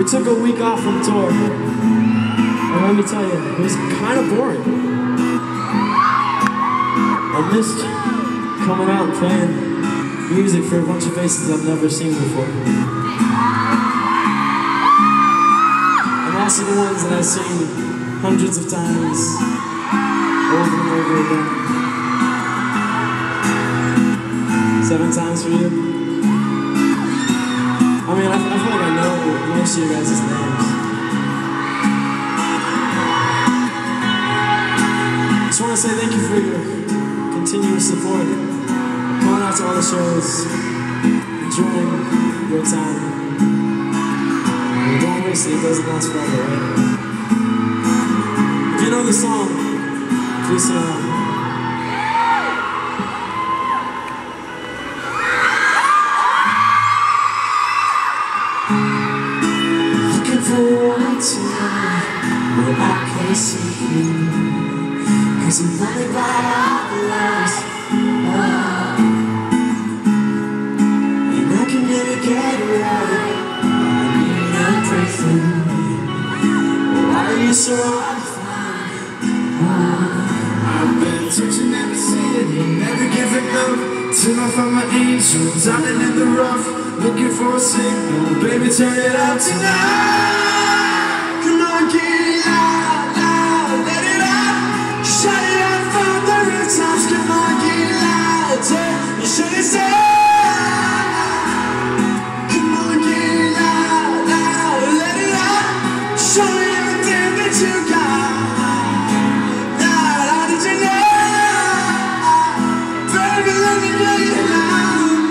We took a week off from tour, and let me tell you, it was kind of boring. I missed coming out and playing music for a bunch of faces I've never seen before. And also the ones that I've seen hundreds of times, over and over again. 7 times for you. I mean, I feel like I know most of you guys' names. I just want to say thank you for your continuous support. Coming out to all the shows, enjoying your time. And don't waste it, it doesn't last forever, right? If you know the song, please sing along. Tonight, where I can see you, 'cause I'm blinded by all the lies, and I can never get it right. I need a breakthrough. Why are you so hard to find? I've been searching every city, never giving up till I found my angels drowning in the rough, looking for a signal. Baby, turn it up tonight. Get loud, loud, let it out. Shout it out from the rooftops. Come on, get loud, you should have said. Come on, get loud, loud, let it out. Show me everything that you got. Now, how did you know? Baby, let me know you loud.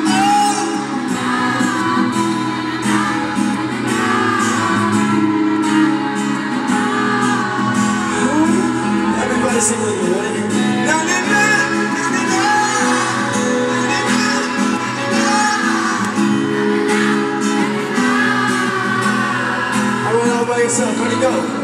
Sing with me, ready? Everyone all by yourself, ready, go.